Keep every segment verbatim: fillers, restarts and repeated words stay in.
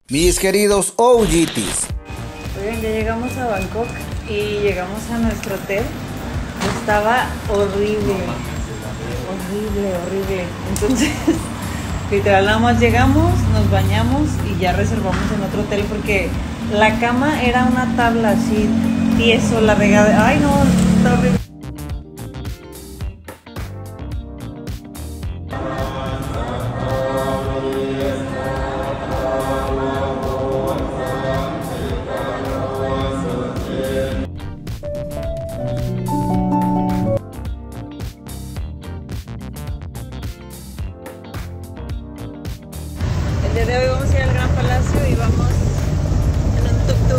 Mis queridos O G Ts. Oigan, ya llegamos a Bangkok y llegamos a nuestro hotel. Estaba horrible, horrible, horrible. Entonces, literal, nada más llegamos, nos bañamos y ya reservamos en otro hotel porque la cama era una tabla así, tieso, la regada. Ay, no, está horrible. El día de hoy vamos a ir al Gran Palacio y vamos en un tuk-tuk.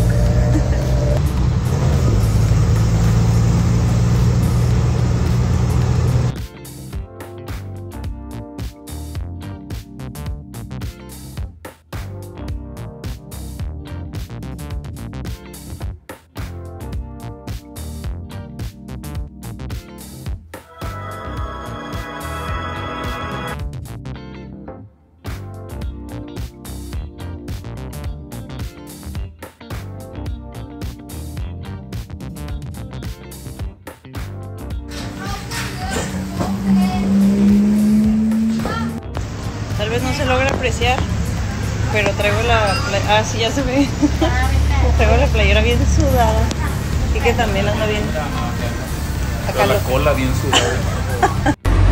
Tal vez no se logra apreciar, pero traigo la playera, ah sí, ya se ve. Traigo la playera bien sudada y que también anda bien. Acá la cola bien sudada.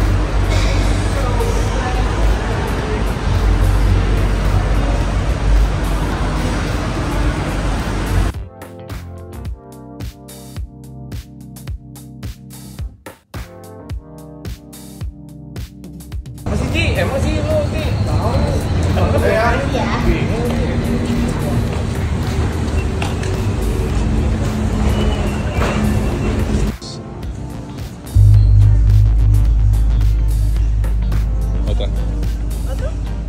Hemos ido, Otra. ¿Otro?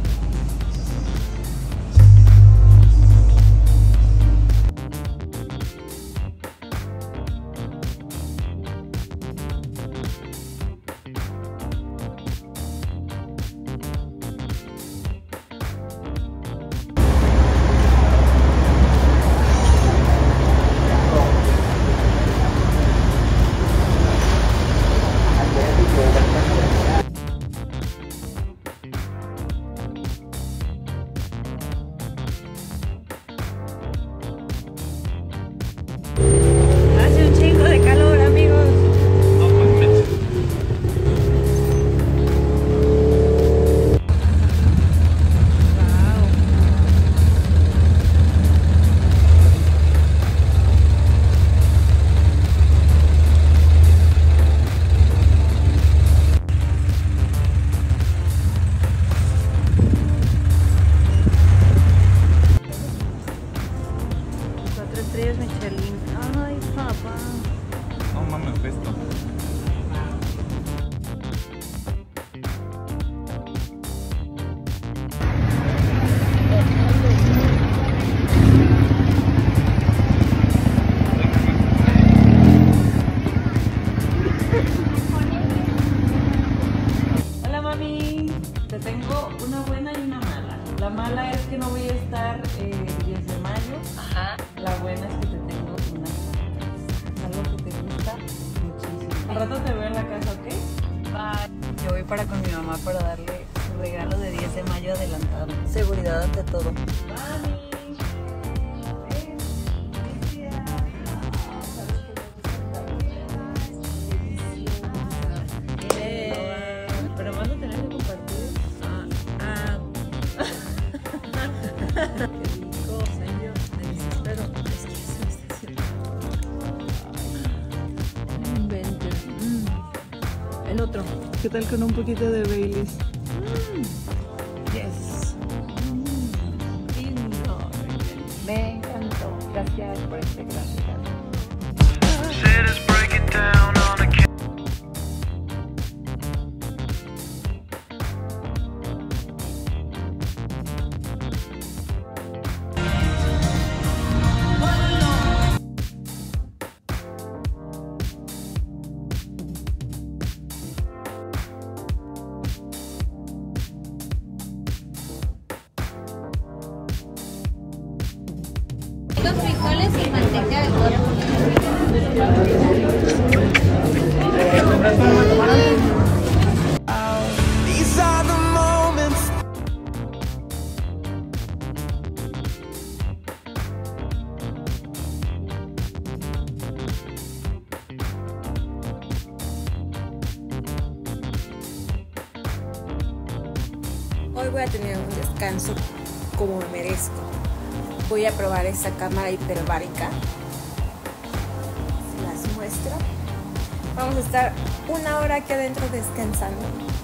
Hace un chingo de calor, amigos. No mames. Wow. Cuatro estrellas Michelin. Ay, papá. No mames, ve esto. Hola, mami. Te tengo una buena y una mala. La mala es que no voy a estar eh, el diez de mayo. Ajá. La buena es que te tengo unas sartas. Algo que te gusta muchísimo. Al rato te veo en la casa, ¿ok? Bye. Yo voy para con mi mamá para darle su regalo de diez de mayo adelantado. Seguridad ante todo. Mami. Ven, felicidades. Ah, ¿sabes qué me gusta? Eh, Pero vas a tener que compartir. Ah, ah. Qué rico. Ay, Dios, me desespero. Es que ya se me está haciendo. Ay, no inventes. Mm. El otro. ¿Qué tal con un poquito de Baileys? Mm. Yes. Mm. Lindo. Me encantó. Gracias por este gran regalo. Poquitos frijoles y manteca de coco. These are the moments. Hoy voy a tener un descanso como me merezco. Voy a probar esta cámara hiperbárica. Se las muestro. Vamos a estar una hora aquí adentro descansando.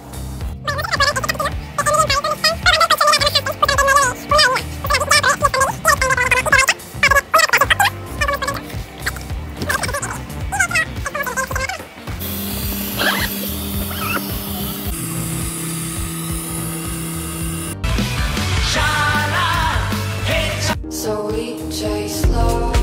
So we chase slow.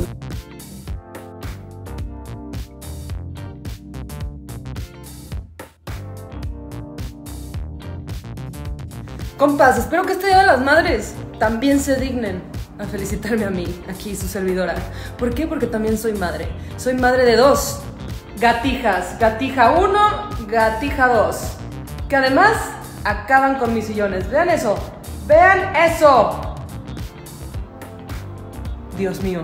Compas, espero que este Día de las Madres también se dignen a felicitarme a mí, aquí su servidora. ¿Por qué? Porque también soy madre. Soy madre de dos gatijas. Gatija uno, gatija dos. Que además acaban con mis sillones. Vean eso. Vean eso. Dios mío.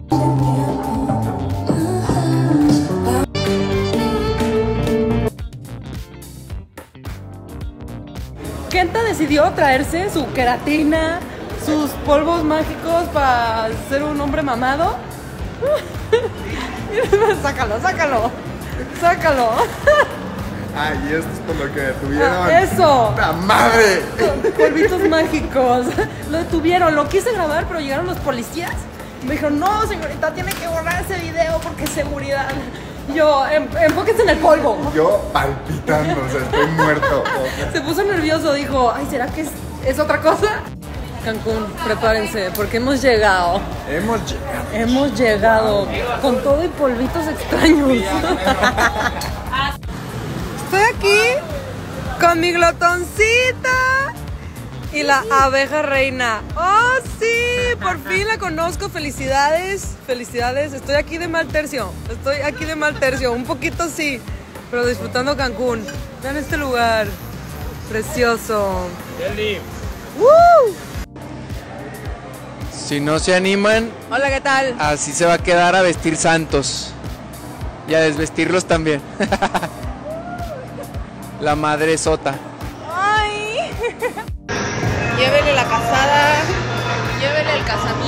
Kenta decidió traerse su queratina, sus polvos mágicos para ser un hombre mamado. Sácalo, sácalo, sácalo. Ay, esto es por lo que detuvieron. Ah, eso. ¡La madre! Polvitos mágicos. Lo detuvieron, lo quise grabar, pero llegaron los policías. Me dijeron, no, señorita, tiene que borrar ese video porque es seguridad. Yo, en, enfóquense en el polvo. Yo palpitando, o sea, estoy muerto. Se puso nervioso, dijo, ay, ¿será que es, es otra cosa? Cancún, prepárense, porque hemos llegado. Hemos llegado. Hemos llegado con todo y polvitos extraños. Estoy aquí con mi glotoncita y la abeja reina. ¡Oh, sí! Por fin la conozco. Felicidades, felicidades. Estoy aquí de mal tercio. Estoy aquí de mal tercio. Un poquito sí, pero disfrutando Cancún. Vean este lugar. Precioso. ¡Woo! Si no se animan, Hola, ¿qué tal? así se va a quedar a vestir santos. Y a desvestirlos también. La madre sota. ¡Ay! Llévele la casada, llévele el casamiento.